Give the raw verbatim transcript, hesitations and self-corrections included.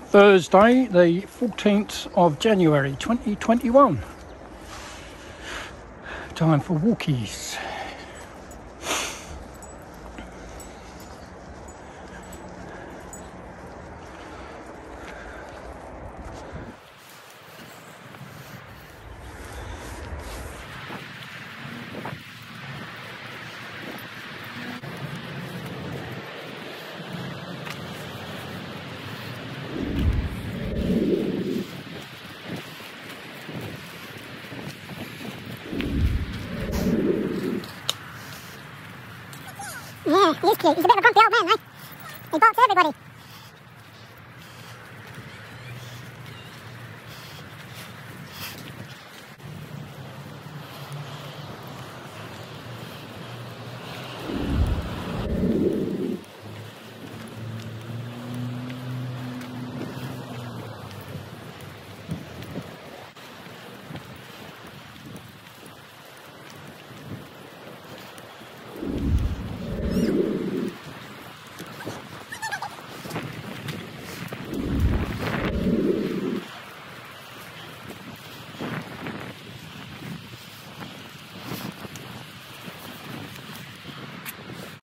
Thursday, the fourteenth of January twenty twenty-one. Time for walkies. Yeah, he is cute. He's a bit of a grumpy old man, though. He barks at everybody.